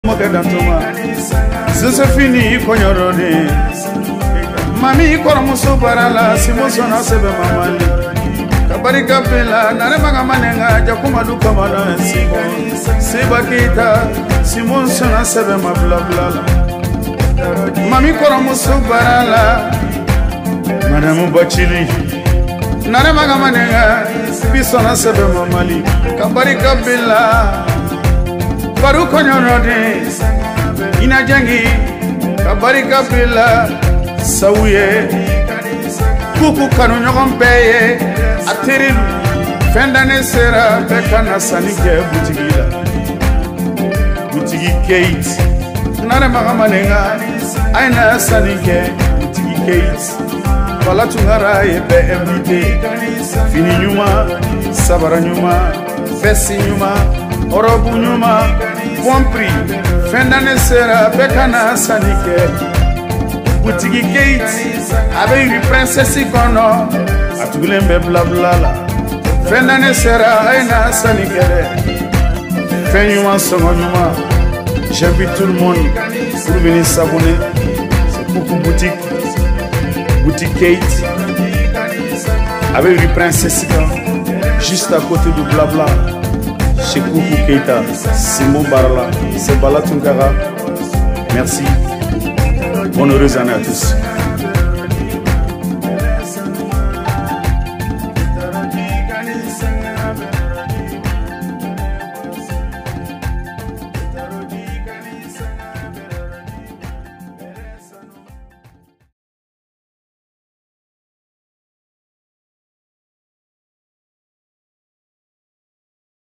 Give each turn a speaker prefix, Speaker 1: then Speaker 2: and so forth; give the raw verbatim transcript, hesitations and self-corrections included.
Speaker 1: Mogadantuma Josephine Konyorode Mami Koromuso Barala Simoso na sebe mamali Kabari kapela nare mangamanenga Jakuma duka mana Simon Seba kita Simon na sebe mablablala Mami Koromuso Barala Madamu Bachili nare mangamanenga Biso na sebe mamali Kabari kapela Baru konyorode ina jangi kabari kapila sauye kuku kanu nyogon peye aterilu fendane sera bekana sanike butigila butigi Kate nare magamanenga aina sanike butigi Kate wala tungara ebe everyday fini nyuma sabara nyuma fesi nyuma orobu nyuma bon prix fin d'année sera bekana sanike boutique Kate avec une princesse ikono atulembe blablala fin d'année sera aina sanike fin nyuma songo nyuma j'invite tout le monde pour venir s'abonner c'est beaucoup boutique boutique Kate avec une princesse ikono juste à côté du blabla chez Koukou Keita, Simon Barla, c'est Bala Tunkara. Merci. Bonne heureuse année à tous.